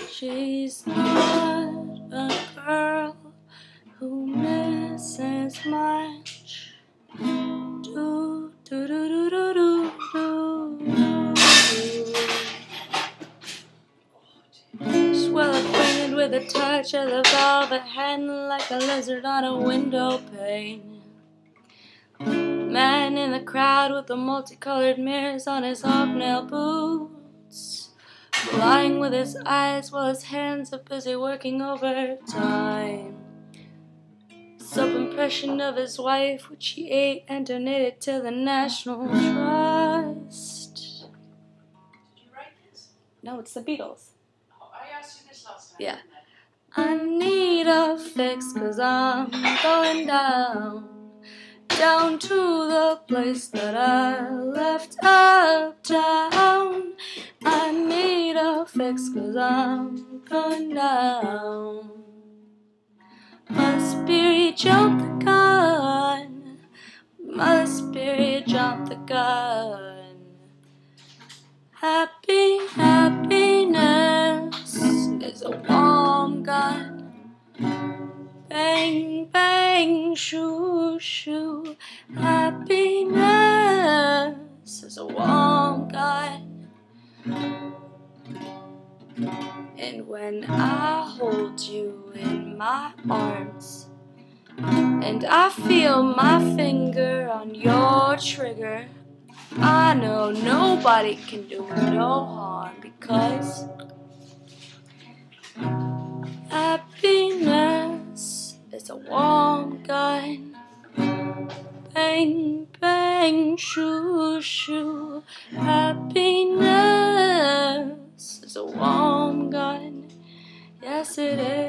She's not a girl who misses much. Do do do do do do do. She's well acquainted with the touch of the velvet hand, like a lizard on a window pane. Man in the crowd with the multicolored mirrors on his hobnail boots, lying with his eyes while his hands are busy working overtime. Self-impression of his wife, which he ate and donated to the National Trust. Did you write this? No, it's the Beatles. Oh, I asked you this last time. Yeah. I need a fix 'cause I'm going down to the place that I left uptown. I need a fix 'cause I'm going down. My spirit jumped the gun. My spirit jumped the gun. Happiness is a warm gun. Bang, bang, shoo, shoo. Happiness is a warm gun. And when I hold you in my arms, and I feel my finger on your trigger, I know nobody can do no harm, because happiness is a warm gun. Bang, bang, shoo, shoo. Happiness is a warm gun. Yes, it is.